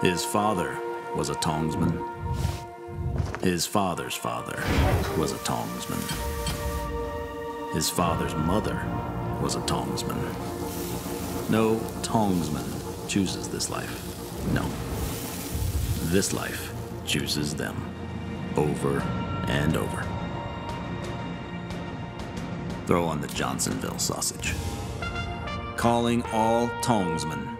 His father was a Tongsman. His father's father was a Tongsman. His father's mother was a Tongsman. No Tongsman chooses this life. No. This life chooses them over and over. Throw on the Johnsonville sausage. Calling all Tongsmen